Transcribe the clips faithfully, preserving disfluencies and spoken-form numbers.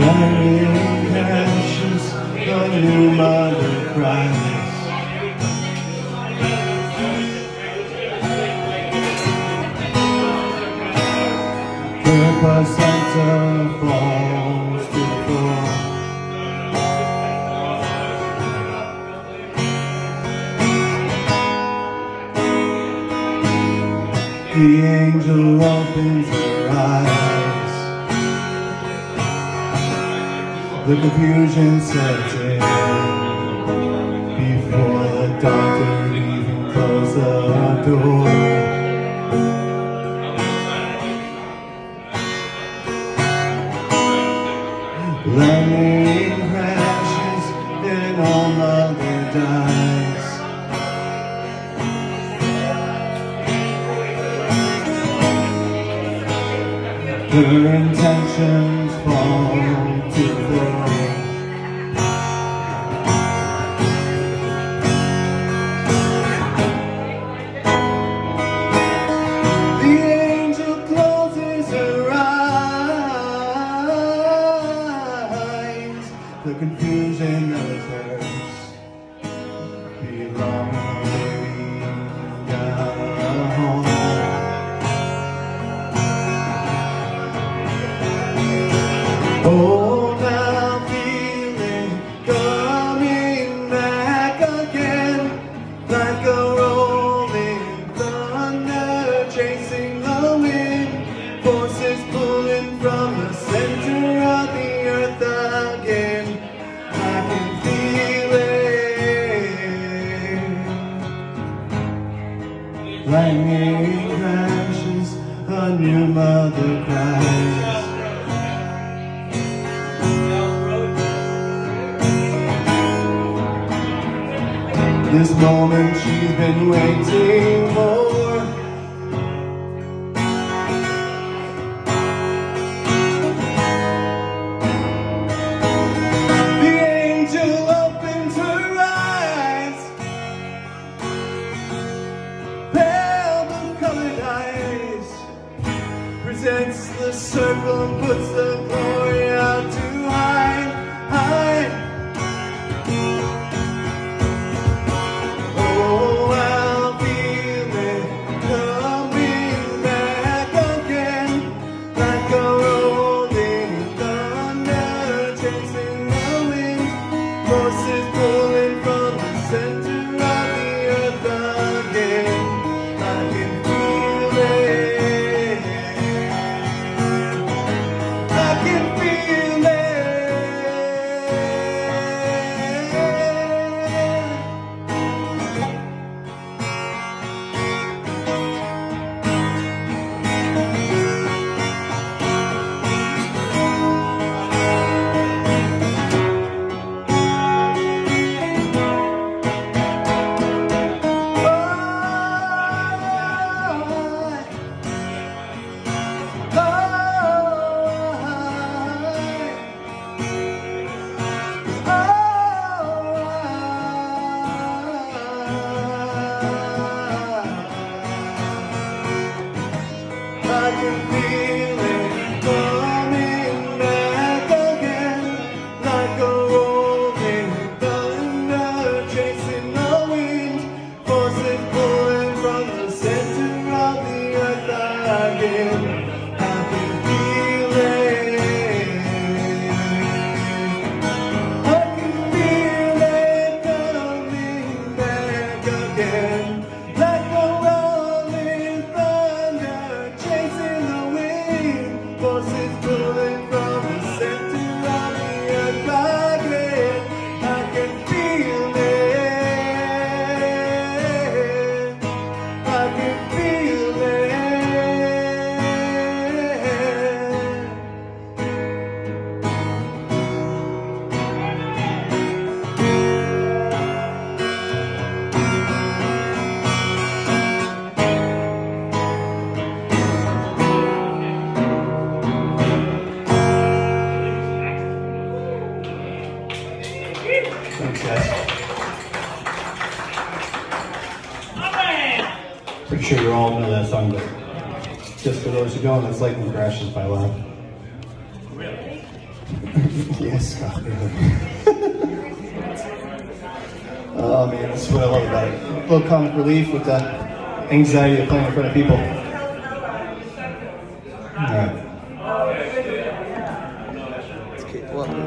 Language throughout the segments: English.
Flaming ashes, a new mother cries. The placenta falls to the floor. The angel opens her eyes. The confusion sets in before the doctor even closes the door. Lightning crashes and all mother dies. Her intentions fall to the floor. The angel closes her eyes. The confusion knows hers. Belong, baby, down home. Oh, now feeling coming back again, like a rolling thunder chasing the wind, forces pulling from the center of the earth again. I can feel it. Lightning crashes, a new mother cries. This moment she's been waiting for. The angel opens her eyes. Pale blue-colored eyes. Presents the circle and puts the glory out to hide, hide. Forces pulling from the center of the earth again. I can feel it. I can feel it. I can feel it coming back again, like a rolling thunder chasing the wind, forces pulling from the center of the earth again. I can feel it. I can feel it coming back again, like a rolling thunder chasing the wind, forces pulling from the center of the earth again. I can feel it. I can feel it. Thanks, guys. Pretty sure you all know that song, but just for those who don't, it's Lightning Crashes by Loud. Really? Yes, God. Oh man, that's what I love about it. A little comic relief with the anxiety of playing in front of people. All right. Let's keep walking.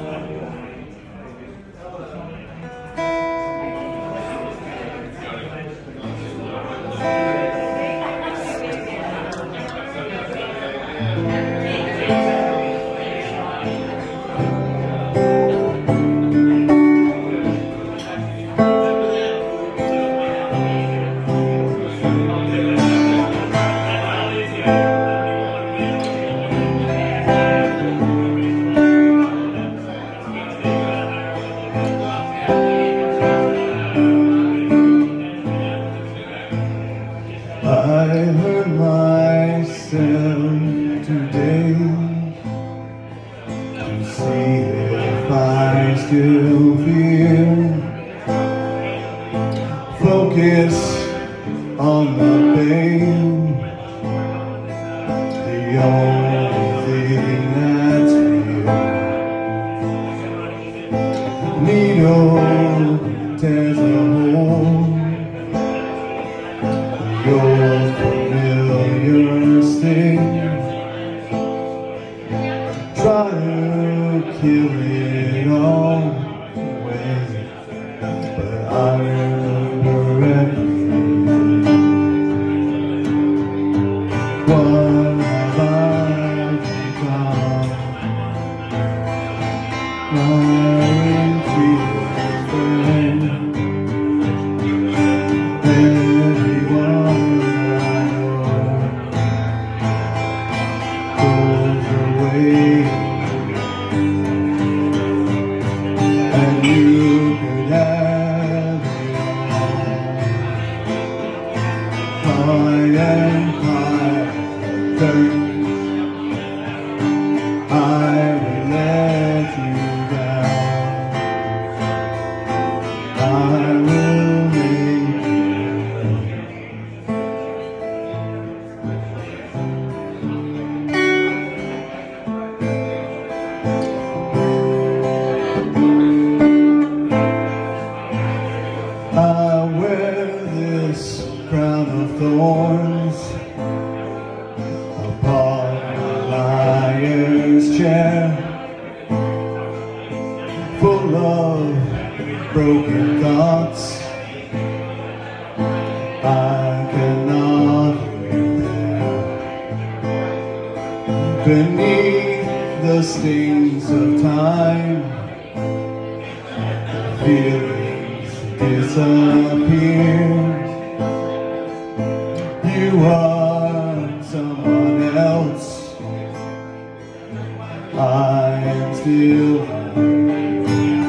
Focus on the pain, the only thing that's real. Needle tears a hole, your familiar sting. Try to kill it all away, but I remember everything. What have I become? My inferior friend. Everyone I know goes away, and you could have it all. High and high, dirt. I will let you down. I will make I wear this crown of thorns upon my liar's chair, full of broken thoughts. I cannot repair. Beneath the stings of time, feelings disappear. You are someone else. I am still here.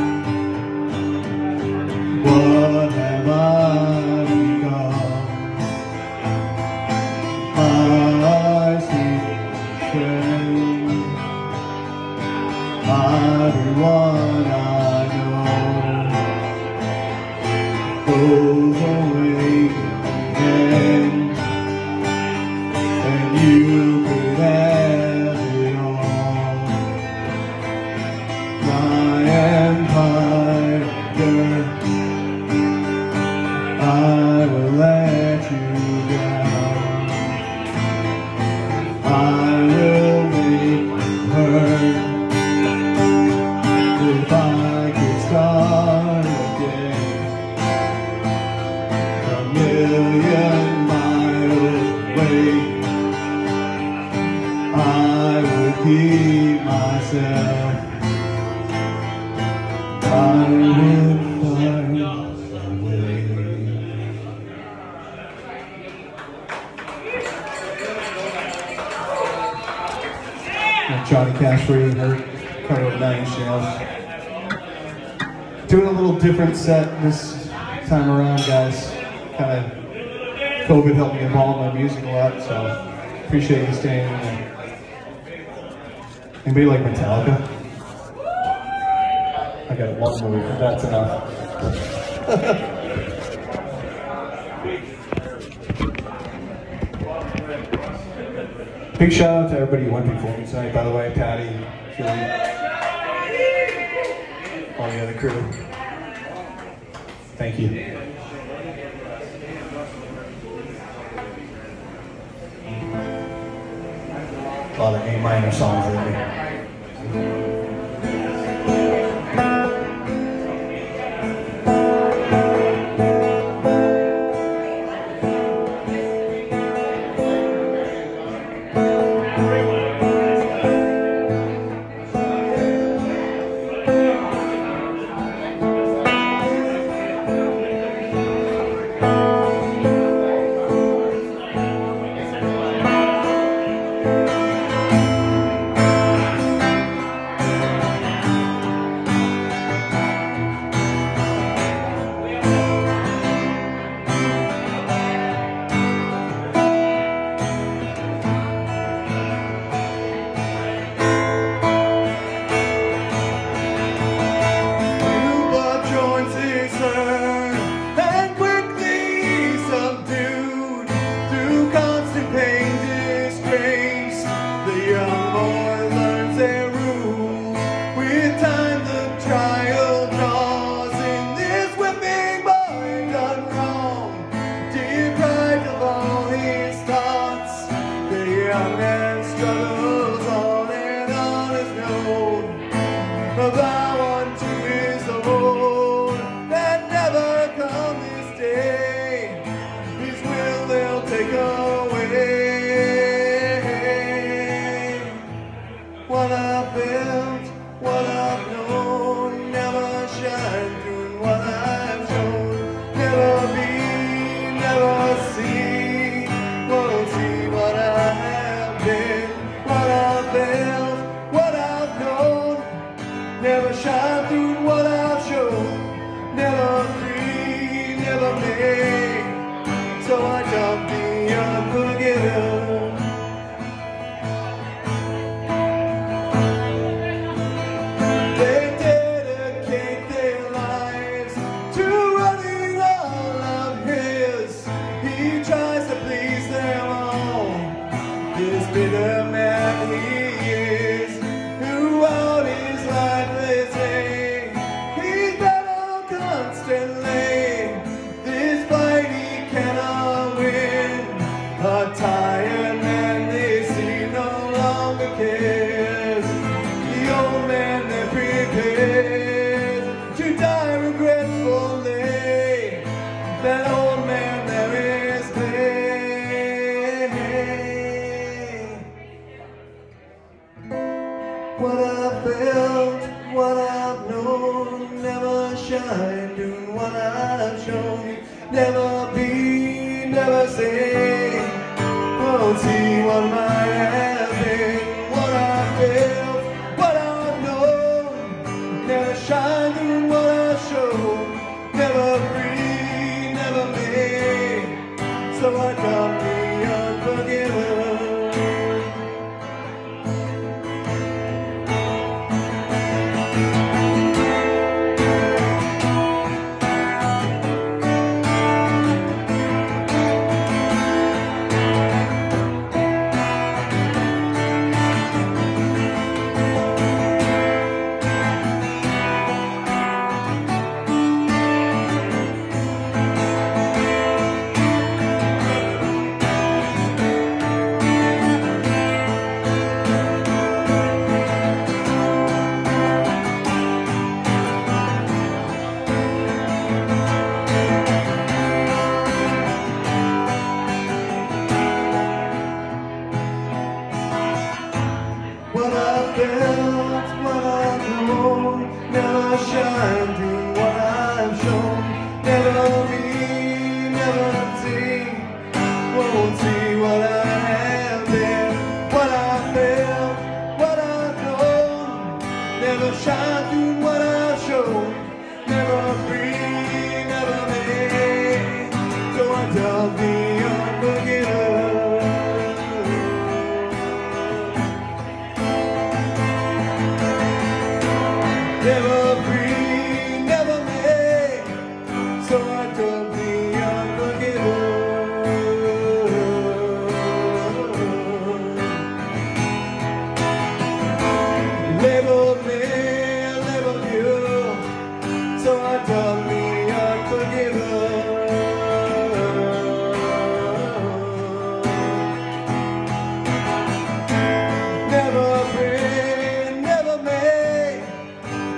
What have I become? I see friend. Everyone I know goes away again, and you could have it all. My empire, I will let you down. I will make you hurt. If I could start again, a million miles away, I would keep myself. I would find a way. Johnny Cash for you, her cover of Nine Inch Nails. Doing a little different set this time around, guys. Kind of COVID helped me evolve my music a lot, so appreciate you staying in there. Anybody like Metallica? I got one move, that's enough. Big shout out to everybody who went before me tonight, by the way, Patty, Philly, all the other crew. Thank you. A lot of A minor songs lately.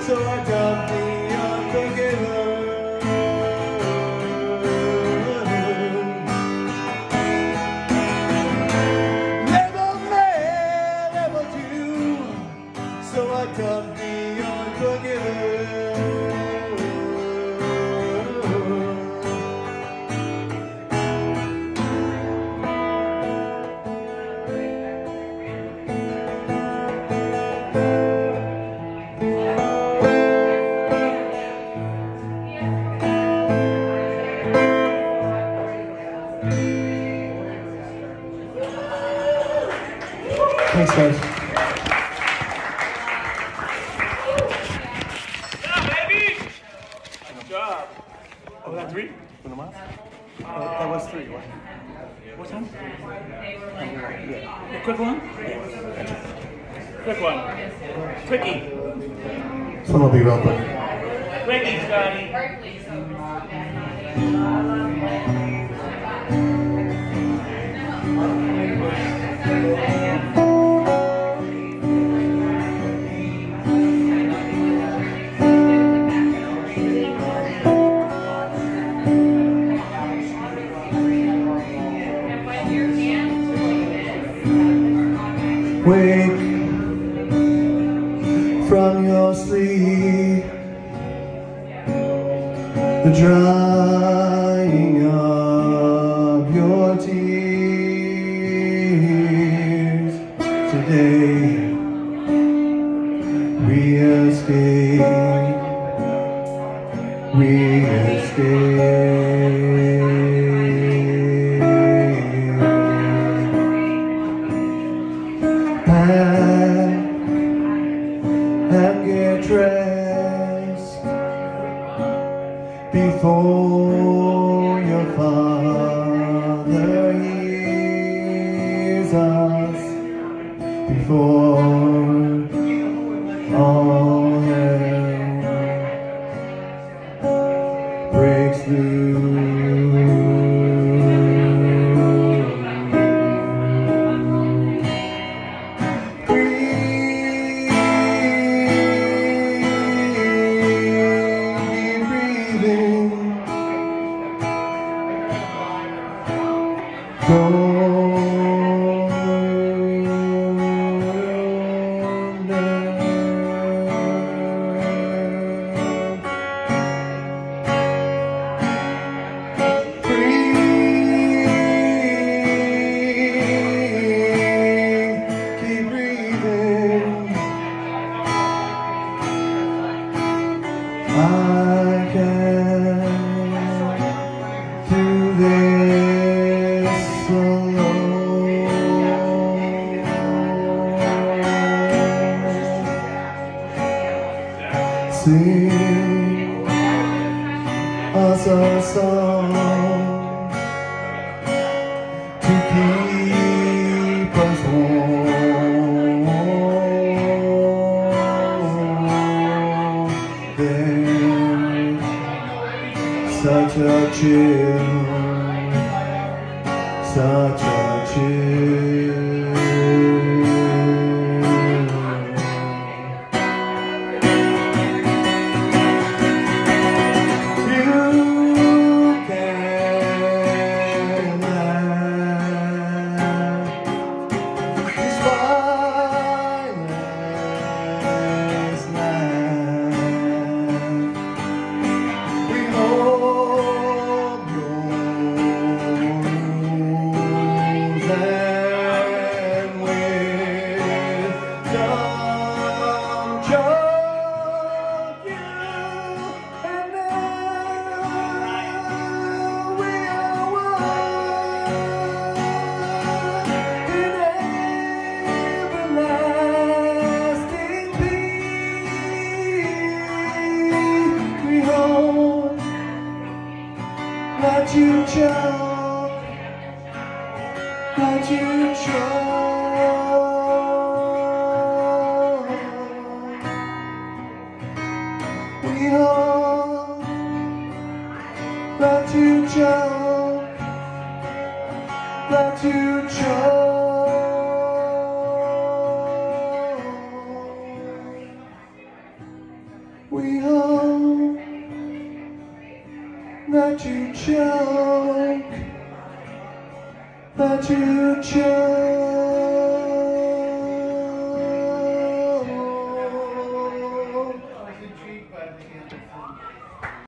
so I dumped the unforgiven. Never met, never do, so I dumped the unforgiven. Thanks, guys. Yeah, baby! Good job. Oh, was that three? Uh, that was three. What? What time? Yeah. A quick one? Quick one. Quickie. This one will be real quick. Quickie, Scotty. Wake from your sleep, the drying of your tears. Today we escape, we escape. And get dressed before your father hears us, before all hell breaks loose. I can't do this alone. Sing us a song to keep us warm. There's such a chill, such a chill. Let you choke, let you choke. We hope, let you choke, let you choke. that you choke, that you choke.